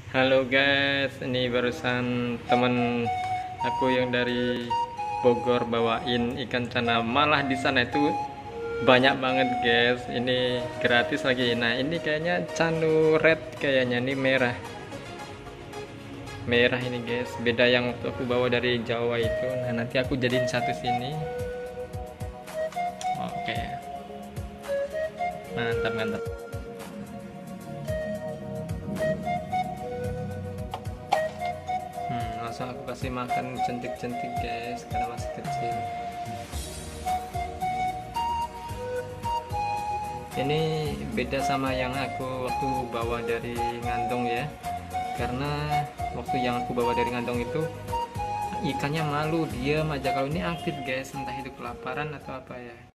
Halo guys, ini barusan temen aku yang dari Bogor bawain ikan cana. Malah di sana itu banyak banget guys. Ini gratis lagi. Nah ini kayaknya canu red, kayaknya ini merah. Merah ini guys. Beda yang waktu aku bawa dari Jawa itu. Nah nanti aku jadiin satu sini. Oke, mantap mantap. Langsung aku kasih makan centik-centik guys karena masih kecil. Ini beda sama yang aku waktu bawa dari Ngantong ya, karena waktu yang aku bawa dari Ngantong itu ikannya malu, diam aja. Kalau ini aktif guys, entah itu kelaparan atau apa ya.